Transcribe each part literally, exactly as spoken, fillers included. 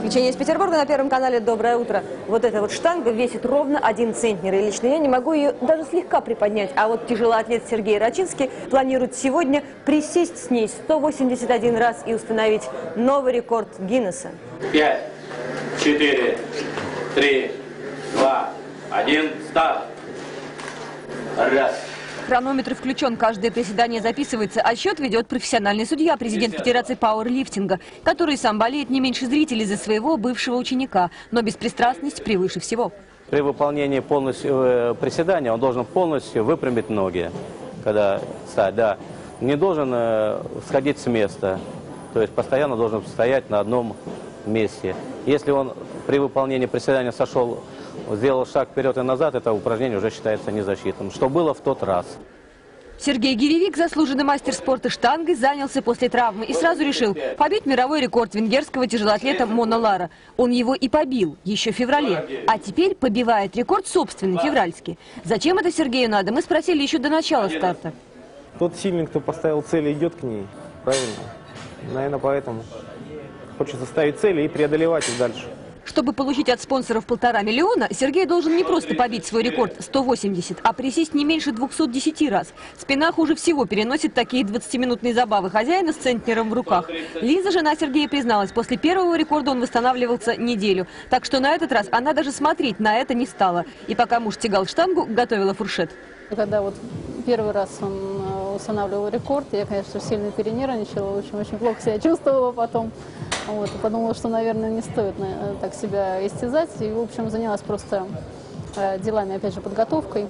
Печенье из Петербурга на Первом канале. Доброе утро. Вот эта вот штанга весит ровно один центнер. И лично я не могу ее даже слегка приподнять. А вот тяжелоатлет Сергей Рачинский планирует сегодня присесть с ней сто восемьдесят один раз и установить новый рекорд Гиннесса. Пять, четыре, три, два, один, старт. Раз. Хронометр включен, каждое приседание записывается, а счет ведет профессиональный судья, президент Федерации пауэрлифтинга, который сам болеет не меньше зрителей за своего бывшего ученика. Но беспристрастность превыше всего. При выполнении полностью э, приседания он должен полностью выпрямить ноги, когда встать, да. Не должен э, сходить с места, то есть постоянно должен стоять на одном месте. Если он при выполнении приседания сошел, сделал шаг вперед и назад, это упражнение уже считается незащитным, что было в тот раз. Сергей Гиревик, заслуженный мастер спорта штангой, занялся после травмы и сразу решил побить мировой рекорд венгерского тяжелоатлета Мона Лара. Он его и побил еще в феврале, а теперь побивает рекорд собственный, февральский. Зачем это Сергею надо, мы спросили еще до начала старта. Тот сильный, кто поставил цель, идет к ней, правильно? Наверное, поэтому хочется ставить цели и преодолевать их дальше. Чтобы получить от спонсоров полтора миллиона, Сергей должен не просто побить свой рекорд сто восемьдесят, а присесть не меньше двухсот десяти раз. Спина хуже всего переносит такие двадцатиминутные забавы хозяина с центнером в руках. Лиза, жена Сергея, призналась, после первого рекорда он восстанавливался неделю. Так что на этот раз она даже смотреть на это не стала. И пока муж тягал штангу, готовила фуршет. Когда вот первый раз он устанавливал рекорд, я, конечно, сильно перенервничала, очень-очень плохо себя чувствовала потом. Вот, и подумала, что, наверное, не стоит так себя истязать. И, в общем, занялась просто делами, опять же, подготовкой,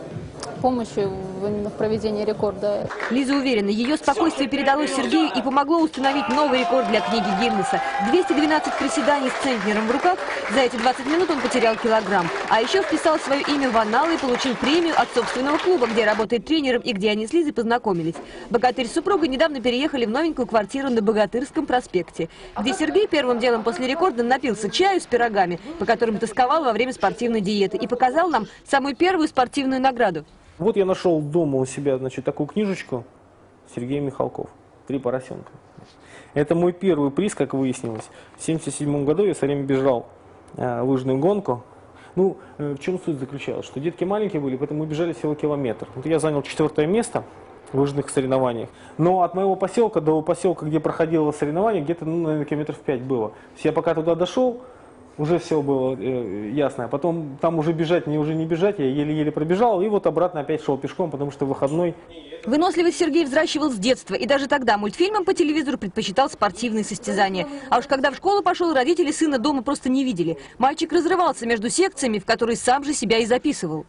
помощью именно в проведении рекорда. Лиза уверена, ее спокойствие передалось Сергею и помогло установить новый рекорд для книги Гиннесса. двести двенадцать приседаний с центнером в руках. За эти двадцать минут он потерял килограмм. А еще вписал свое имя в анналы и получил премию от собственного клуба, где работает тренером и где они с Лизой познакомились. Богатырь с супругой недавно переехали в новенькую квартиру на Богатырском проспекте, где Сергей первым делом после рекорда напился чаю с пирогами, по которым тосковал во время спортивной диеты, и показал нам самую первую спортивную награду. Вот я нашел дома у себя, значит, такую книжечку Сергея Михалков «Три поросенка». Это мой первый приз, как выяснилось. В семьдесят седьмом году я все время бежал э, лыжную гонку. Ну, э, в чем суть заключалась? Что детки маленькие были, поэтому мы бежали всего километр. Вот я занял четвертое место в лыжных соревнованиях. Но от моего поселка до поселка, где проходило соревнование, где-то, ну, наверное, километров пять было. Я пока туда дошел, уже все было э, ясно. Потом там уже бежать, мне уже не бежать, я еле-еле пробежал. И вот обратно опять шел пешком, потому что выходной. Выносливость Сергей взращивал с детства. И даже тогда мультфильмам по телевизору предпочитал спортивные состязания. А уж когда в школу пошел, родители сына дома просто не видели. Мальчик разрывался между секциями, в которые сам же себя и записывал.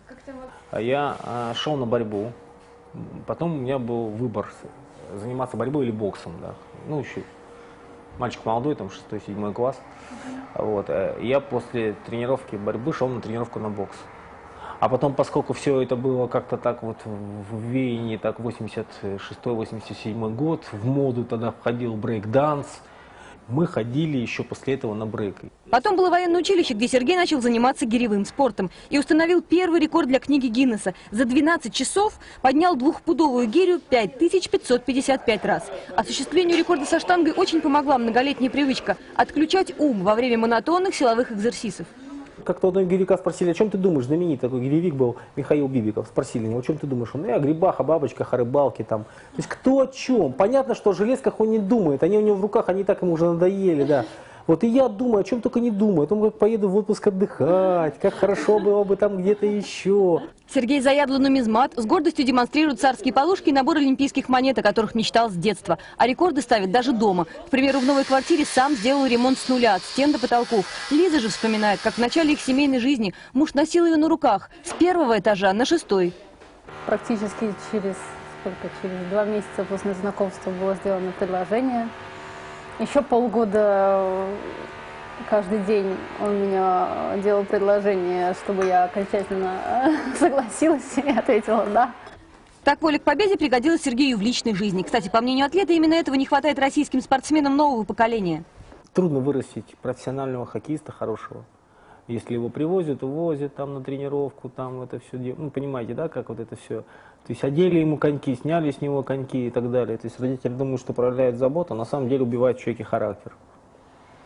Я э, шел на борьбу. Потом у меня был выбор, заниматься борьбой или боксом. Да. Ну, еще мальчик молодой, там шестой-седьмой класс. Вот. Я после тренировки борьбы шел на тренировку на бокс. А потом, поскольку все это было как-то так вот в веянии, так восемьдесят шестой — восемьдесят седьмой год, в моду тогда входил брейк-данс, мы ходили еще после этого на брейк. Потом было военное училище, где Сергей начал заниматься гиревым спортом и установил первый рекорд для книги Гиннесса. За двенадцать часов поднял двухпудовую гирю пять тысяч пятьсот пятьдесят пять раз. Осуществлению рекорда со штангой очень помогла многолетняя привычка – отключать ум во время монотонных силовых экзерсисов. Как-то одного гиревика спросили, о чем ты думаешь, знаменитый такой гиревик был, Михаил Бибиков, спросили его, о чем ты думаешь, он, ну, о грибах, о бабочках, о рыбалке там. То есть кто о чем? Понятно, что о железках он не думает, они у него в руках, они так ему уже надоели, да. Вот и я думаю, о чем только не думаю, о том, как поеду в отпуск отдыхать, как хорошо было бы там где-то еще. Сергей заядлый нумизмат, с гордостью демонстрирует царские полушки и набор олимпийских монет, о которых мечтал с детства. А рекорды ставит даже дома. К примеру, в новой квартире сам сделал ремонт с нуля, от стен до потолков. Лиза же вспоминает, как в начале их семейной жизни муж носил ее на руках с первого этажа на шестой. Практически через, сколько, через два месяца после знакомства было сделано предложение. Еще полгода каждый день он меня делал предложение, чтобы я окончательно согласилась и ответила «да». Так воля к победе пригодилась Сергею в личной жизни. Кстати, по мнению атлета, именно этого не хватает российским спортсменам нового поколения. Трудно вырастить профессионального хоккеиста хорошего. Если его привозят, увозят там на тренировку, там это все делают. Ну, понимаете, да, как вот это все. То есть одели ему коньки, сняли с него коньки и так далее. То есть родители думают, что проявляют заботу, а на самом деле убивают в человеке характер.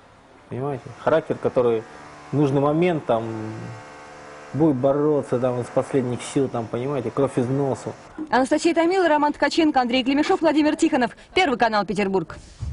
Понимаете? Характер, который в нужный момент там будет бороться там из последних сил, там, понимаете, кровь из носу. Анастасия Томилова, Роман Ткаченко, Андрей Клемешов, Владимир Тихонов. Первый канал Петербург.